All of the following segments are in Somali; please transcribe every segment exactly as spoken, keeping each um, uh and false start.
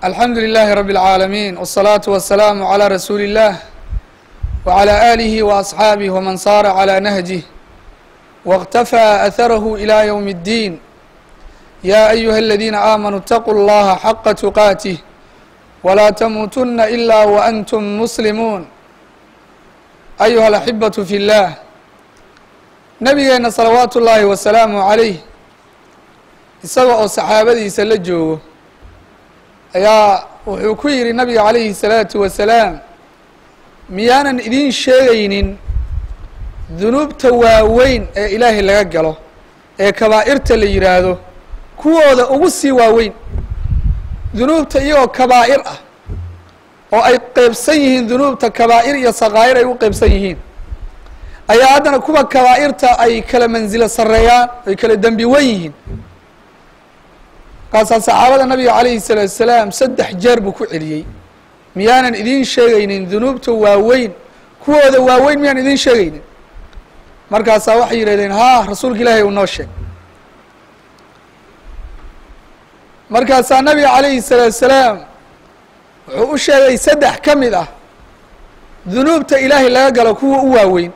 الحمد لله رب العالمين والصلاة والسلام على رسول الله وعلى آله وأصحابه ومن صار على نهجه واقتفى أثره إلى يوم الدين. يا أيها الذين آمنوا اتقوا الله حق تقاته ولا تموتن إلا وأنتم مسلمون. أيها الأحبة في الله، نبينا صلوات الله وسلامه عليه isagoo oo saxaabadiisa la joogo ayaa wuxuu ku yidhi nabiga calayhi الsalaatu wasalaam, miyaanan idiin sheegaynin dunuubta waaweyn ee ilaahay laga galo ee kabaa'irta la yidhaahdo kuwooda ugu sii waaweyn. dunuubta iyagoo kabaa'ir ah oo ay qeybsan yihiin dunuubta kabaa'ir iyo sakaa'ir ay u qeybsan yihiin, ayaa haddana kuwa kabaa'irta ay kala mansilo sarreeyaan, ay kala dembi wan yihiin. markaasaa saxaabada nabiga calayhi الsalaatu wasalaam saddex jeer buu ku celiyey, miyaanan idiin sheegaynin dunuubta waaweyn kuwooda waaweyn miyaan idiin sheegaynin? markaasaa waxay yidhahdeen haa, rasuulka ilaahay uu noo sheeg. markaasaa nabiga calayhi الsalaatu wasalaam wuxuu u sheegay saddex ka mid ah dunuubta ilaahay laga galo kuwa u waaweyn,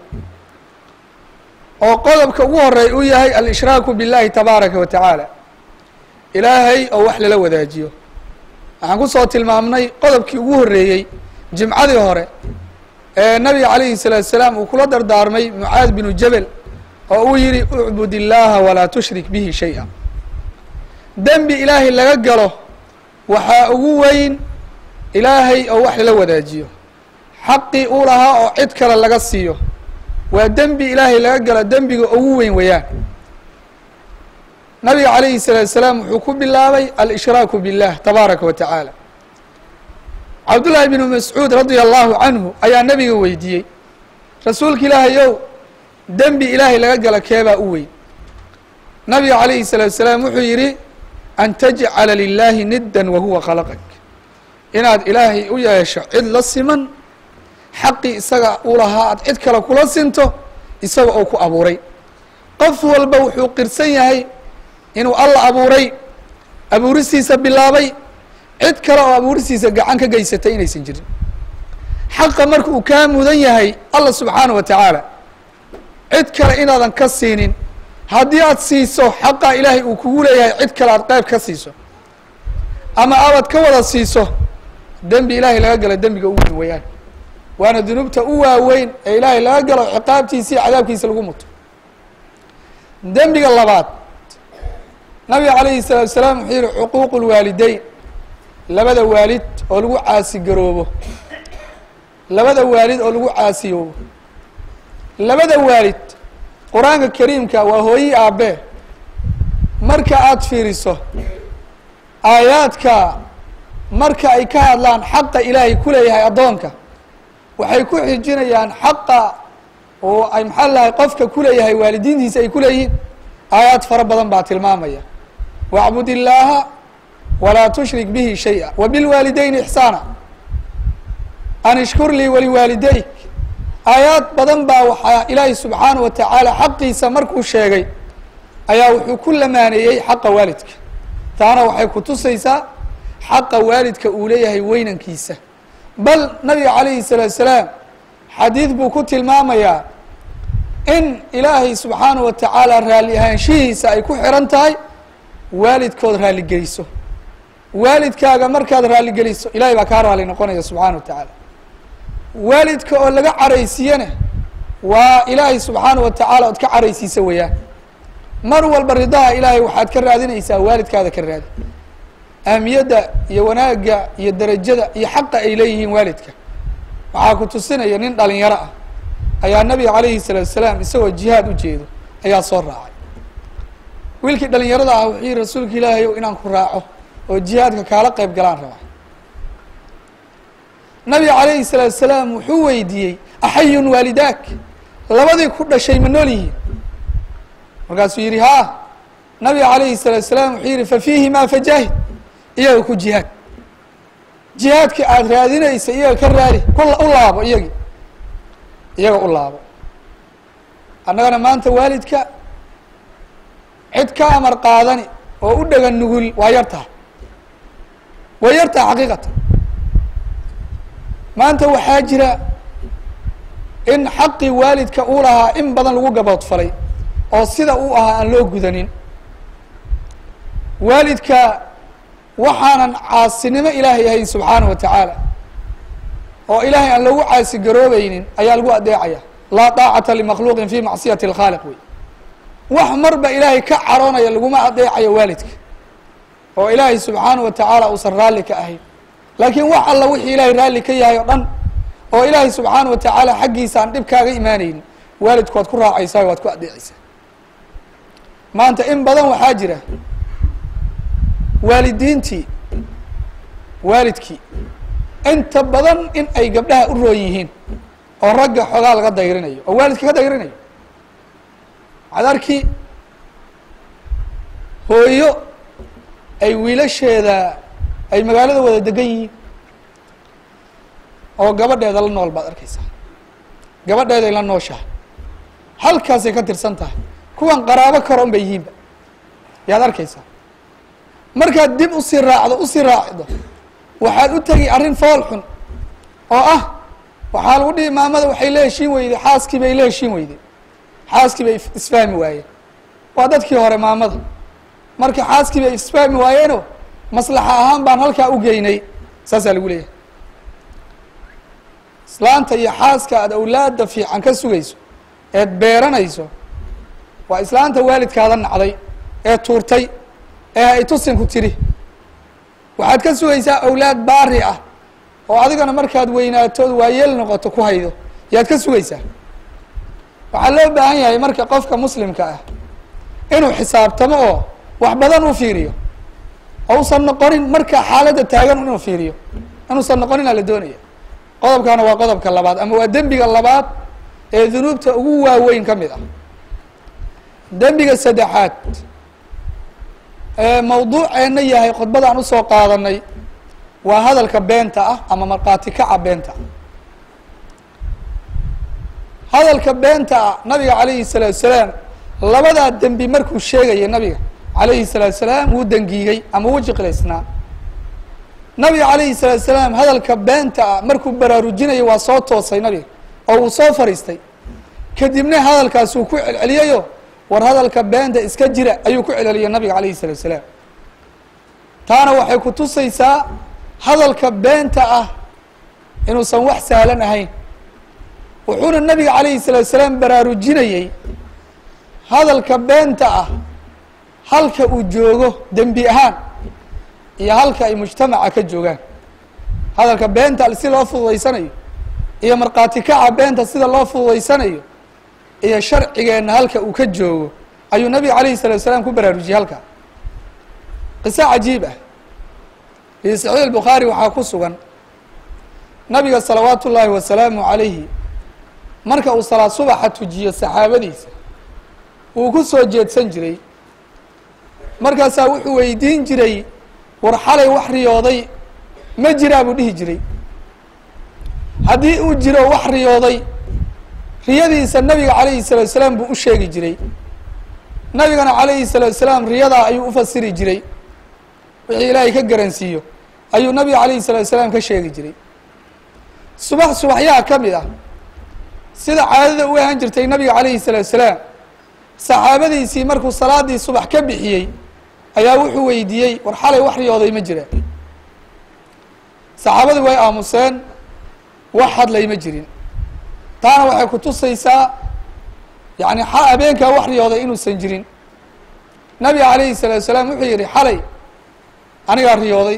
oo qodobka ugu horeey uu yahay al-ishraaku biاllahi tabaaraka wa tacaala, ilaahay oo wax lala wadaajiyo. waxaan ku soo tilmaamnay qodobkii ugu horreeyey jimcadii hore ee nabiga calayhi الsalaatu wasalaam uu kula dardaarmay mucaad binu jabel oo uu yidhi ucbud illaaha walaa tushrik bihi shay-a. dembi ilaahay laga galo waxaa ugu weyn ilaahay oo wax lala wadaajiyo, xaqii uu lahaa oo cid kale laga siiyo. waa dembi ilaahay laga galo dembiga ugu weyn weeyaan. nabiga calayhi الsalaatu wasalaam wuxuu ku bilaabay al-ishraaku biاllah tabaaraka wa tacaala. cabdullaahi binu mascuud radia allahu canhu ayaa nabiga weydiiyey, rasuulka ilaahayow dembi ilaahay laga galo keebaa u weyn? nabiga calayhi الsalaatu wasalaam wuxuu yidhi an tajcala lilaahi niddan wahuwa khalaqak, inaad ilaahay u yeesho cid la siman, xaqii isaga u lahaa aad cid kale kula sinto isaga oo ku abuuray. qof walba wuxuu qirsan yahay inuu alla abuuray, abuuristiisa bilaabay, cid kale oo abuuristiisa gacan ka geysatay inaysan jirin. xaqa marka uu kaa mudan yahay alla subxaanaه wa tacaala, cid kale inaadan ka siinin. haddii aad siiso xaqa ilaahay uu kugu leeyahay cid kale aad qeyb ka siiso ama aabad ka wada siiso, dembi ilaahay laga galo dembiga u weyn wayaan. waana dunuubta u waaweyn ee ilaahay laga galo ciqaabtiisa iyo cadaabkiisa lagu muto. dembiga labaad, nabiga calayhi الsalaatu wasalaam wuxuu yihi cuquuqu اlwaalideyn, labada waalid oo lagu caasi garoobo, labada waalid oo lagu caasiyoobo. labada waalid qur-aanka kariimka waa hooyi aabe. marka aada fiiriso aayaadka marka ay ka hadlaan xaqa ilaahay ku leeyahay addoonka, waxay ku xijinayaan xaqa oo ay maxaa lahay qofka ku leeyahay waalidiintiisa ay ku leeyihiin. aayaad fara badan baa tilmaamaya wacbud illaaha walaa tushrik bihi shay-a wabilwaalideyni ixsaana an ishkur lii waliwaalideyk. aayaad badan baa waxaa ilaahay subxaanaه wa tacaala xaqiisa markuu sheegay ayaa wuxuu ku lamaaneeyey xaqa waalidka. taana waxay ku tusaysaa xaqa waalidka uu leeyahay weynankiisa. bal nabiga calayhi الsalaatu wasalaam xadiid buu ku tilmaamayaa in ilaahay subxaanaه wa tacaala raalli ahaanshihiisa ay ku xiran tahay waalidkood raalligeliso. waalidkaaga markaad raalligeliso ilahay baa kaa raali noqonaya subxaanaه wa tacaala. waalidka oo laga caraysiiyana waa ilaahay subxaanaه wa tacaala ood ka caraysiisa weeyaan. mar walba ridaha ilaahay waxaad ka raadinaysaa waalidkaada ka raadi. ahmiyadda iyo wanaagga iyo derajada iyo xaqa ay leeyihiin waalidka waxaa ku tusinaya nin dhalinyaro ah ayaa nabiga calayhi الsalaatu wasalaam isagoo jihaad u jeedo ayaa soo raacay. wiilkii dhalinyarada ah wuxuu yihi rasuulka ilaahay ow inaan ku raaco oo jihaadka kaala qeyb galaan rabaa. nabiga calayhi الsalaatu wasalaam wuxuu weydiiyey axayun waalidaak, labadii ku dhashay ma nool yihiin? markaasuu yihi haa. nabiga calayhi الsalaatu wasalaam wuxuu yihi fafiihimaa fajaahid, iyaga ku jihaad. jihaadka aada raadinaysa iyaga ka raadi, u laabo iyagi iyaga u laabo. annagana maanta waalidka cid ka amar qaadani oo u dhagan nugul waa yar tahay. way yartaa xaqiiqatan maanta waxaa jira in xaqii waalidka uu lahaa in badan lagu gaboodfalay oo sida uu ahaa aan loo gudanin waalidka waxaanan caasinimo ilaahay ahayn subxaanaه wa tacaala oo ilaahay aan lagu caasi garoobeynin ayaa lagu adeecaya laa طaacata limakhluuqin fi macsiyati اlkhaaliq wey wax marba ilaahay ka caroonaya laguma adeecayo waalidka oo ilaahay subxaanaه wa tacaala uusan raalli ka ahayn laakiin wax alla wixii ilaahay raalli ka yahay o dhan oo ilaahay subxaanaه wa tacaala xaggiisa aan dhib kaaga imaaneynin waalidku waad ku raacaysaa waad ku adeecaysaa maanta in badan waxaa jira waalidiintii waalidkii inta badan in ay gabdhaha u roon yihiin oo ragga xoogaa laga dayrinayo oo waalidka ka dayrinayo waxaad arki hooyo ay wiilasheeda ay magaalada wada degan yihiin oo gabadheeda la nool baad arkaysaa gabadheeday la nooshahay halkaasay ka tirsan tahay kuwan qaraabo karo un bay yihiinba yaad arkaysaa markaad dib usii raacdo usii raacdo waxaad u tegi arrin fool xun oo ah waxaa lagu dhihi maamada waxay la heshiin weyday xaaskii bay la heshiin weyday xaaskii bay isfahmi waayeen waa dadkii hore maamada marka xaaskii bay isfahmi waayeenoo maslaxa ahaan baan halkaa u geynay saasaa lagu leeyahay islaanta iyo xaaska aad awlaada fiican ka sugayso eed beeranayso waa islaanta waalidkaada nacday ee tuurtay ee ay tusinku tiri waxaad ka sugaysaa awlaad baari ah oo adigana markaad weynaatood waayeel noqoto ku haydo yaad ka sugaysaa waxaa loo baahan yahay marka qofka muslimka ah inuu xisaabtamo oo wax badan u fiiriyo oo usan noqonin marka xaaladda taagan inuu fiiriyo inuusan noqoninaa la doonaya qodobkaana waa qodobka labaad ama waa dembiga labaad ee dunuubta ugu waaweyn ka mid ah dembiga saddexaad ee mawduuceena yahay khudbadaan usoo qaadanay waa hadalka beenta ah ama markhaati kaca beenta ah hadalka beenta ah nabiga calayhi الsalaatu salaam labadaa dembi markuu sheegaya nabiga calayhi الsalaatu salaam wuu dangiigay ama wuu jiqilaysnaa nabiga calayhi الsalaatu salaam hadalka beenta ah markuu baraarujinaya waa soo toosay nabiga oo uu soo fariistay kadibna hadalkaasuu ku celceliyayo war hadalka beenta iska jira ayuu ku celceliyay nabiga calayhi الsalaatu salaam taana waxay ku tusaysaa hadalka beenta ah inuusan wax sahlan ahayn wuxuuna nabiga calayhi الsalaatu salaam baraarujinayey hadalka beenta ah halka uu joogo dembi ahaan iyo halka ay mujtamaca ka joogaan hadalka beenta si loo fududaysanayo iyo markhaati kaca beenta sida loo fududaysanayo iyo sharcigeenna halka uu ka joogo ayuu nabiga calayhi الsalaatu salaam ku baraarujiyey halka qiso cajiib ah fi saxiix الbukhaari waxaa ku sugan nabiga salawaatu ullaahi wasalaamu calayhi marka uu salaad subaxa tujiyo saxaabadiisa wuu ku soo jeedsan jiray markaasaa wuxuu weydiin jiray war xalay wax riyooday ma jiraa buu dhihi jiray haddii uu jiro wax riyooday riyadiisa nabiga calayhi الsalaatu salaam buu u sheegi jiray nabigana calayhi الsalaatu salaam riyadaa ayuu ufasiri jiray wixii ilaahay ka garansiiyo ayuu nabiga calayhi الsalaatu salaam ka sheegi jiray subax subaxyaha ka mid ah sida caadada u ahaan jirtay nabiga calayhi الsalaatu salaam saxaabadiisii markuu salaadii subax ka bixiyey ayaa wuxuu weydiiyey war xalay wax riyooday ma jira saxaabadii way aamuseen wax hadlay ma jirin taana waxay ku tusaysaa yani habeenkaa wax riyooday inuusan jirin nabiga calayhi الsalaatu salaam wuxuu yihi xalay anigaa riyooday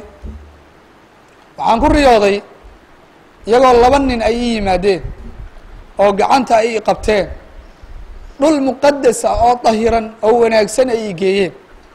waxaan ku riyooday iyagoo laba nin ay ii yimaadeen oo gacanta ay i qabteen dhul muqadas ah oo dahiran oo wanaagsan ay i geeyeen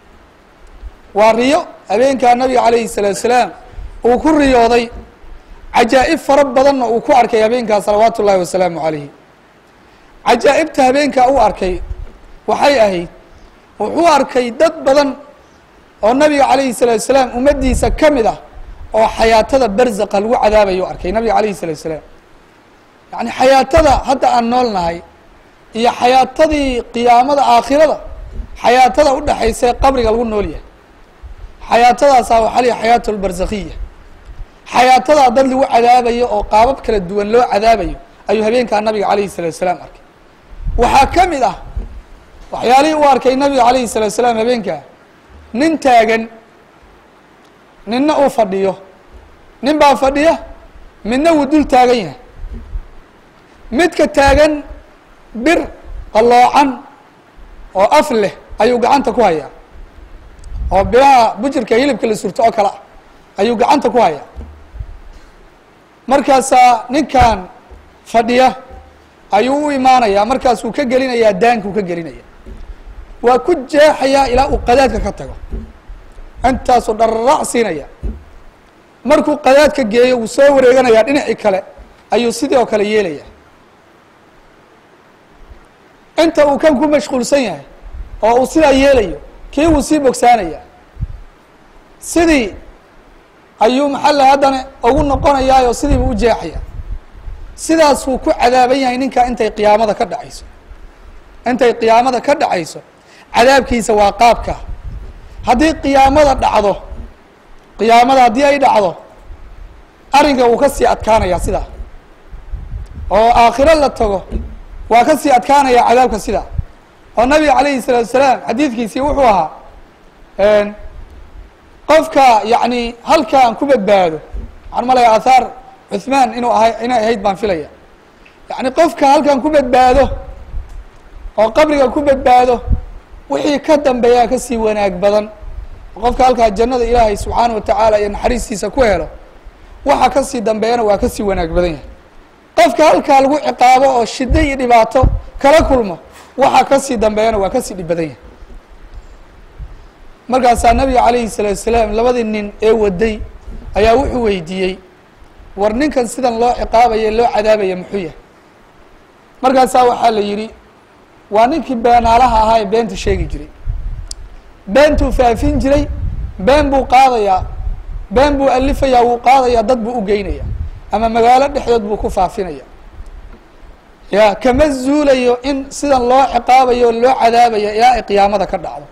waa riyo habeenkaa nabiga calayhi الsalaatu salaam uu ku riyooday cajaa'ib fara badanna uu ku arkay habeenkaa salawaatu ullaahi wasalaamu calayhi cajaa'ibta habeenkaa u arkay waxay ahayd wuxuu arkay dad badan oo nabiga calayhi الsalaatu salaam ummaddiisa ka mid ah oo xayaatada barzaqa lagu cadaabayo arkay nabiga calayhi الsalaatu salaam yani xayaatada hadda aan nool nahay iyo xayaatadii qiyaamada aakhirada xayaatada udhaxaysa qabriga lagu nool yahay xayaatadaasaa waxaa la yihi xayaatu lbarzakhiya xayaatada dad lagu cadaabayo oo qaabab kala duwan loo cadaabayo ayuu habeenkaa nabiga calayhi salatu wasalaam arkay waxaa ka mid ah waxyaalihii u arkay nabiga calayhi salatu wasalaam habeenkaa nin taagan ninna uu fadhiyo nin baa fadhiya midna wuu dul taagan yahay midka taagan bir qalloocan oo af leh ayuu gacanta ku hayaa oo biraha bujirka hilibka la surto oo kale ah ayuu gacanta ku hayaa markaasaa ninkan fadhiya ayuu u imaanayaa markaasuu ka gelinayaa daankuu ka gelinaya waa ku jeexayaa ilaa uu qadaadka ka tago intaasuu dhararac siinaya markuu qadaadka geeyo wuu soo wareeganayaa dhinacii kale ayuu sidii oo kale yeelaya inta uu kan ku mashquulsan yahay oo uu sidaa yeelayo kii wuu sii bogsaanaya sidii ayuu maxalla haddana ugu noqonayaayoo sidii buu u jeexaya sidaasuu ku cadaaban yahay ninkaa intay qiyaamada ka dhacayso intay qiyaamada ka dhacayso cadaabkiisa waa qaabka haddii qiyaamada dhacdo qiyaamada haddii ay dhacdo arrinka wuu ka sii adkaanayaa sidaa oo aakhiro la tago waa ka sii adkaanaya cadaabka sidaa oo nabiga calayhi salaatu wasalaam xadiidkiisii wuxuu ahaa qofka yacni halka aan ku badbaado waxaan malaya aathaar cuthmaan inuu ahay inay ahayd baan filaya yacni qofka halkan ku badbaado oo qabriga ku badbaado wixii ka dambeeyaa kasii wanaag badan qofka halkaa jannada ilaahay subxaana wa tacaala iyo naxariistiisa ku helo waxa kasii dambeeyana waa kasii wanaag badan yahay qofka halkaa lagu ciqaabo oo shida iyo dhibaato kala kulmo waxa kasii dambeeyana waa kasii dhib badan yahay markaasaa nabiga calayhi salaatu wasalaam labadii nin ee waday ayaa wuxuu weydiiyey war ninkan sidan loo ciqaabayo loo cadaabaya muxuu yahay markaasaa waxaa la yidhi waa ninkii beenaalaha ahaa ee beenta sheegi jiray beentuu faafin jiray been buu qaadayaa been buu alifayaa wuu qaadayaa dad buu u geynaya ama magaalo dhexdood buu ku faafinaya ya kama zuulayo in sidan loo ciqaabayo loo cadaabayo ilaa ay qiyaamada ka dhacdo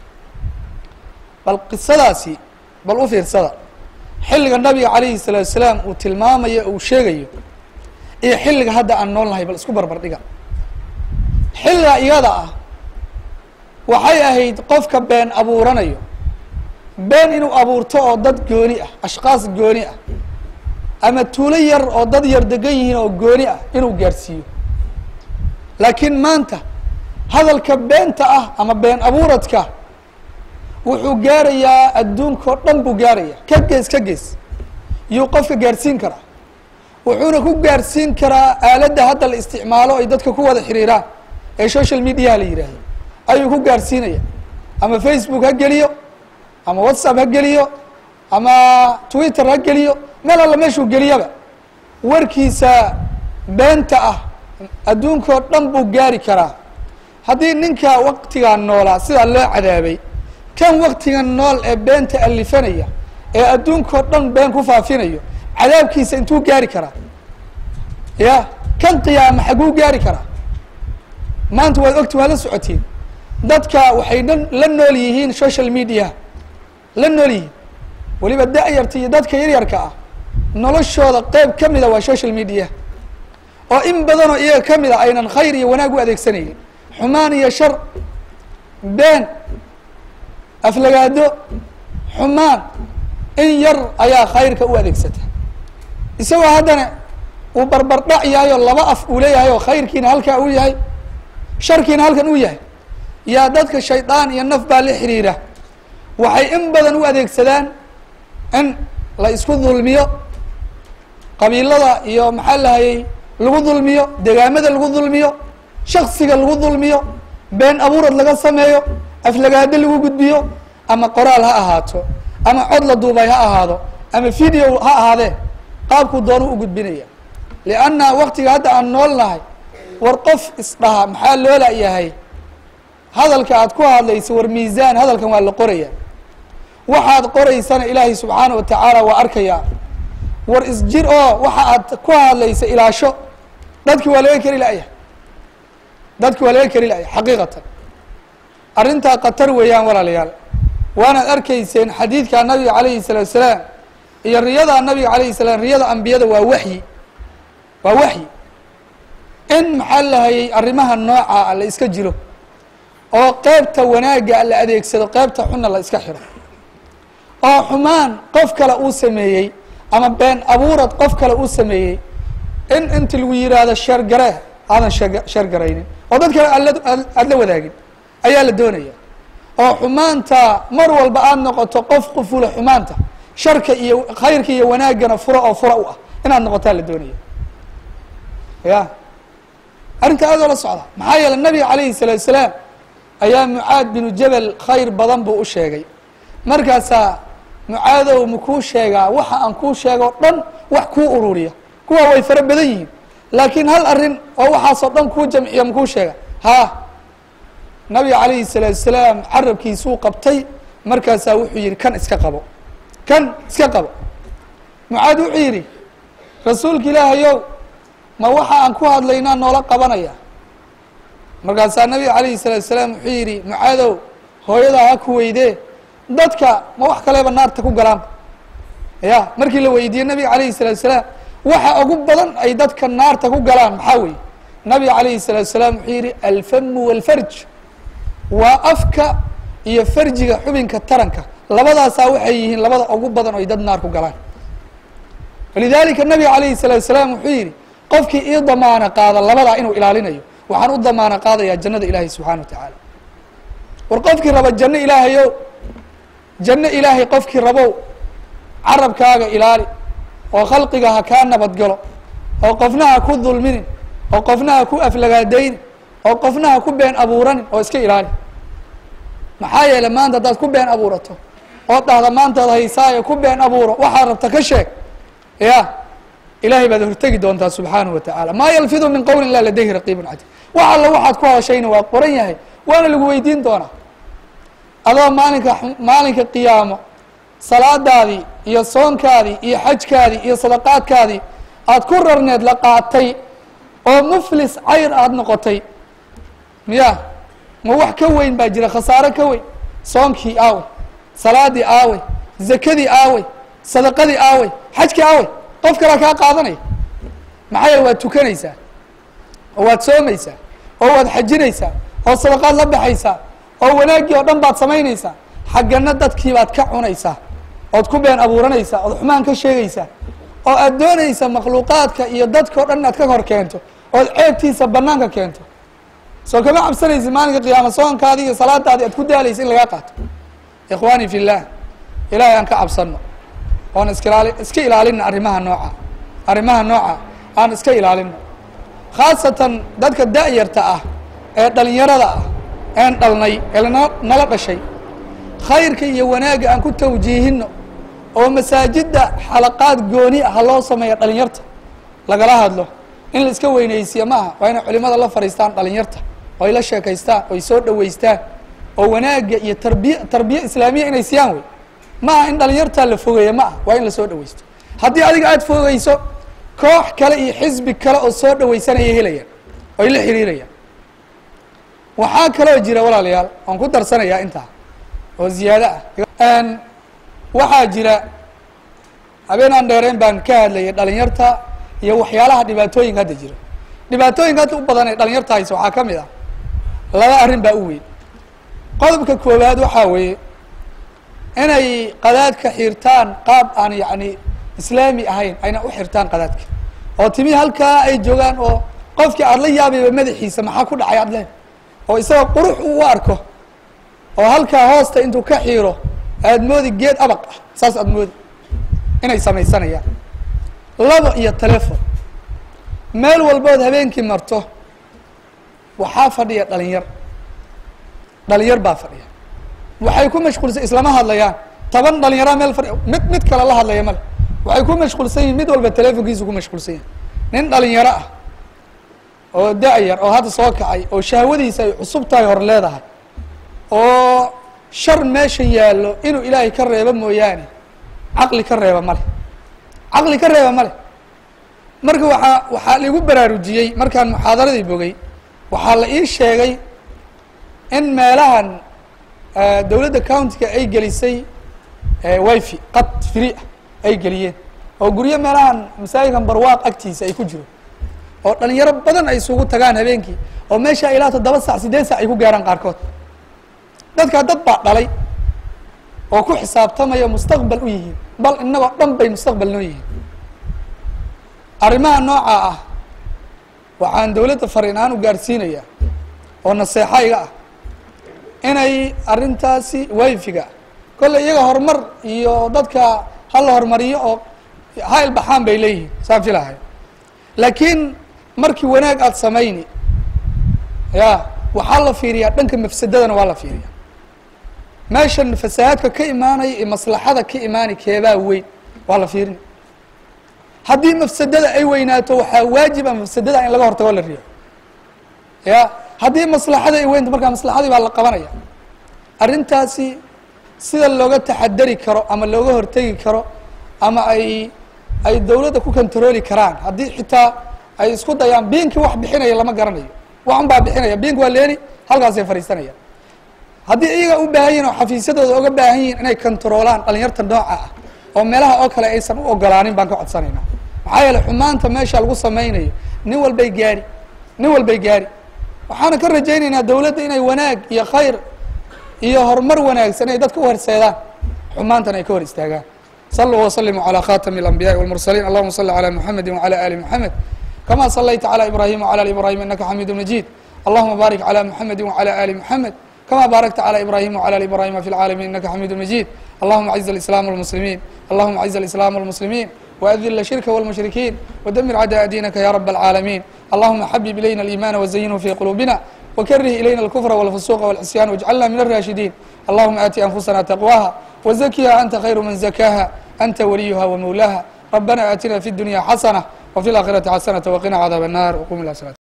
bal qisadaasi bal u fiirsada xilliga nabiga calayhi salaatu wasalaam uu tilmaamayo uu sheegayo iyo xilliga hadda aan nool nahay bal isku barbar dhiga xilliga iyada ah waxay ahayd qofka been abuuranayo been inuu abuurto oo dad gooni ah ashkaas gooni ah ama tuulo yar oo dad yar degan yihiin oo gooni ah inuu gaarsiiyo laakiin maanta hadalka beenta ah ama been abuuradka wuxuu gaarayaa adduunka o dhan buu gaaraya ka gees ka gees yuu qofka gaarsiin karaa wuxuuna ku gaarsiin karaa aaladda hadda la isticmaalo ay dadka ku wada xiriiraan ee social mediaha la yidhaahdo ayuu ku gaarsiinaya ama facebook ha geliyo ama whatsapp ha geliyo ama twitter ha geliyo meel alla meeshuu geliyaba warkiisa beenta ah adduunka o dhan buu gaari karaa haddii ninka waktigaa noolaa sidaa loo cadaabay kan waktiga nool ee beenta alifanaya ee adduunka o dhan been ku faafinayo cadaabkiisa intuu gaari karaa ya kan qiyaama xaguu gaari karaa maanta waad ogti waa la socotiin dadka waxay dhan la nool yihiin social media la nool yihiin weliba da-yarta iyo dadka yaryarka ah noloshooda qeyb ka mida waa social media oo in badanoo iyaga ka mid a aynan khayr iyo wanaag u adeegsanaynin xumaan iyo shar been aflagaado xumaan in yar ayaa khayrka u adeegsata isagoo haddana uu barbardhac yahay oo laba af uu leeyahay oo khayrkiina halkaa uu yahay sharkiina halkan uu yahay yaa dadka shaydaan iyo naf baa la xiriira waxay in badan u adeegsadaan in la isku dulmiyo qabiilada iyo maxaa lahayay lagu dulmiyo degaamada lagu dulmiyo shaksiga lagu dulmiyo been abuurad laga sameeyo aflagaado lagu gudbiyo ama qoraal ha ahaato ama cod la duubay ha ahaado ama video ha ahaadee qaabkuu doonu u gudbinaya lianna waktiga hadda aan nool nahay war qof isdhaha maxaa loo layahay hadalka aad ku hadlaysa war miisaan hadalkan waa la qoraya waxaad qoraysana ilaahay subxaana wa tacaala waa arkayaa war isjir oo waxa aad ku hadlaysa ilaasho dadki waa laga keri la'yahay dadki waa laga keri la'yahay xaqiiqatan arrintaa khatar weeyaan walaalayaal waanaad arkayseen xadiidka nabiga calayhi salaatu wasalaam iyo riyada nabiga alayه الsalaam riyada ambiyada waa waxyi waa waxyi in maxaa lahayay arrimaha nooca la iska jiro oo qeybta wanaaga la adeegsado qeybta xunna la iska xiro oo xumaan qof kale uu sameeyey ama been abuurad qof kale uu sameeyey in inta lagu yiraahdo sheer garee aadan sheer garaynin oo dad kale aad la wadaagin ayaa la doonaya oo xumaanta mar walba aad noqoto qof qufula xumaanta sharka iyo khayrka iyo wanaagana fura oo fura u ah inaad noqotaa la doonaya ya arrinta aad oo la socda maxaa yeele nabiga calayhi salaatu salaam ayaa mucaad binu jabal khayr badan buu u sheegay markaasaa mucaadow makuu sheegaa waxa aan kuu sheego o dhan wax kuu ururiya kuwa way fara badan yihiin laakiin hal arrin oo waxaasoo dhan kuu jamciya makuu sheega ha nabiga calayhi salaatu salaam carabkiisuu qabtay markaasaa wuxuu yihi kan iska qabo kan iska qabo mucaad wuxuu yidhi rasuulka ilaahayow ma waxa aan ku hadlaynaa noola qabanaya markaasaa nabiga calayhi salaatu salaam wuxuu yidhi mucaadow hooyadaa ha ku weydee dadka ma wax kaleba naarta ku galaan ya markii la weydiiyey nabiga calayhi salaatu salaam waxa ugu badan ay dadka naarta ku galaan maxaa weeye nabiga calayhi salaatu salaam wuxuu yidhi alfamu walfarj waa afka iyo farjiga xubinka taranka labadaasaa waxay yihiin labada ugu badan oy dad naar ku galaan walidalika nabiga calayhi salaatu salaam wuxuu yidhi qofkii ii damaana qaada labadaa inuu ilaalinayo waxaan u damaana qaadayaa jannada ilaahay subxana wa tacaala war qofkii raba janno ilaahayow janno ilaahay qofkii rabow carabkaaga ilaali oo khalqiga ha kaa nabadgalo oo qofna ha ku dulminin oo qofna ha ku aflagaadaynin oo qofna ha ku been abuuranin oo iska ilaali maxaa yeele maanta haddaad ku been abuurato oo dhahda maantaad haysaayo ku been abuuro waxaad rabta ka sheeg ya ilahay baad hortegi doontaa subxaanahu wa tacaala maa yalfidu min qowlin ilaa ladayhi raqiibun catiid wax alla waxaad ku hadashayna waa qoran yahay waana lagu weydiin doonaa adoo maalinka maalinka qiyaamo salaadaadii iyo soonkaadii iyo xajkaadii iyo sadaqaadkaadii aad ku rarneed la qaatay oo muflis cayr aada noqotay miya ma wax ka weyn baa jira khasaaro ka weyn soonkii aawey salaadii aawey zakadii aawey sadaqadii aawey xajkii aawey qof kalea kaa qaadanaya maxaa yeele waad tukanaysaa oo waad soomaysaa oo waad xajinaysaa oo sadaqaad la baxaysaa oo wanaaggii oo dhan baad samaynaysaa xaggana dadkii baad ka cunaysaa ood ku been abuuranaysaa ood xumaan ka sheegaysaa oo aad doonaysa makhluuqaadka iyo dadka o dhan inaad ka hor keento ood ceebtiisa banaanka keento soo kama cabsanaysa maalinka qiyaama soonkaadii iyo salaadaadii aad ku daalaysa in lagaa qaato ikhwaani fi llah ilaahay aan ka cabsano oon iskalaali iska ilaalina arrimaha nooca arrimaha nooca aan iska ilaalino khaasatan dadka da-yarta ah ee dhalinyarada ah een dhalnay ee lana nala dhashay khayrka iyo wanaagga aan ku tawjiihino oo masaajidda xalaqaad gooni ah ha loo sameeya dhalinyarta lagala hadlo in la iska weynaysiya ma aha waa inay culimada la fadhiistaan dhalinyarta oo ay la sheekaystaan oo ay soo dhaweystaan oo wanaagga iyo tarbiya tarbiya islaamiya inay siyaan wey ma aha in dhalinyartaa la fogeeya ma ah waa in lasoo dhaweysto haddii adiga aada fogeyso koox kale iyo xisbi kale oo soo dhaweysanaya helayaan oo ay la xiriirayaan waxaa kaloo jira walaalayaal waan ku darsanayaa intaa oo ziyaado ah waxaa jira habeen aan dheereyn baan ka hadlayay dhalinyarta iyo waxyaalaha dhibaatooyinka hadda jira dhibaatooyinka hadda u badan ee dhalinyarta haysa waxaa ka mid ah laba arrin baa u weyn qodobka koowaad waxaa weeye inay qadaadka xirtaan qaab aan yacni islaami ahayn ayna u xirtaan qadaadka oo timi halkaa ay joogaan oo qofkii aada la yaabayba madaxiisa maxaa ku dhacay aad leen oo isagoo qurux uu arko oo halkaa hoosta intuu ka xiiro aada moodi geed abaq ah saas aada moodi inay samaysanayaan labo iyo telefon meel walbood habeenkii marto waxaa fadhiya dhalinyar dhalinyar baa fadhiya waxay ku mashquulsan islama hadlayaan toban dhalinyara meel fadhiya mid mid kale la hadlaya male waxay ku mashquulsan yihin mid walba telefonkiisu ku mashquulsan yahay nin dhalinyaro ah oo da-yar oo hadda soo kacay oo shahwadiisa ay cusub tahay hor leedahay oo shar meesha yaallo inuu ilaahay ka reebo mooyaane caqli ka reeba male caqli ka reeba male marka waxaa waxaa laigu baraarujiyey markaan muxaadaradii bogay waxaa la ii sheegay in meelahan dawladda countiga ay gelisay wifi qad free ah ay geliyeen oo guryo meelahan masaajidkan barwaaq agtiisa ay ku jiro oo dhalinyaro badan ay isugu tagaan habeenkii oo meesha ilaa toddoba sac siddeed sac ay ku gaaraan qaarkood dadkaa dad baa dhalay oo ku xisaabtamaya mustaqbal u yihiin bal innagoo dhan bay mustaqbal noo yihiin arrimaha noocaa ah waxaan dawladda fariin ahaan u gaarsiinayaa oo naseexa iga ah inay arrintaasi wifiga kolley iyaga horumar iyo dadka hala horumariyo oo ha ilbaxaan bay leeyihiin saan filahay laakiin markii wanaag aada samayni ya waxaa la fiiriyaa dhanka mafsadadana waa la fiiriyaa meeshan fasahaadka ka imaanaya iyo maslaxada ka imaani keebaa weyn waa la fiirini haddii mafsadada ay weynaato waxaa waajiba mafsadada in laga hortago la riyo ya haddii maslaxada ay weynto markaa maslaxadii baa la qabanaya arrintaasi sida looga taxadari karo ama looga hortegi karo ama ay ay dawladda ku controli karaan haddii xitaa ay isku dayaan biinkii wax bixinaya lama garanayo waxan baa bixinaya biinki waa leeni halkaasay fadhiisanaya haddii iyaga u baahan yihin oo xafiisyadooda oga baahan yihin inay controolaan dhalinyarta nooca ah oo meelaha oo kale aysan u ogolaanin baan ka codsanaynaa maxaa yeeley xumaanta meesha lagu samaynayo nin walbay gaari nin walbay gaari waxaana ka rajaynaynaa dawladda inay wanaag iyo khayr iyo horumar wanaagsan ay dadka u horseedaan xumaantana ay ka hor istaagaan saluu waslimuu calى khatami اlanbiyaءi wاlmursaliin allahuma salli calى muxamedi wعalى ali muxamed kama salayta calى ibrahima wعalى ali ibrahim inaka xamidu majid allahuma barik calى muxamedi wعalى ali muxamed kama barakta calى ibrahima wعalى ali ibrahima fi اlcaalamiin inaka xamidu majid allahuma aciz اlislam wاlmuslimiin allahuma aciz اlislam wاlmuslimiin وأذل الشرك والمشركين ودمر عداء دينك يا رب العالمين اللهم حبب إلينا الإيمان وزينه في قلوبنا وكره إلينا الكفر والفسوق والعصيان واجعلنا من الراشدين اللهم آت أنفسنا تقواها وزكها أنت خير من زكاها أنت وليها ومولاها ربنا آتنا في الدنيا حسنة وفي الآخرة حسنة وقنا عذاب النار وقوم إلى صلاة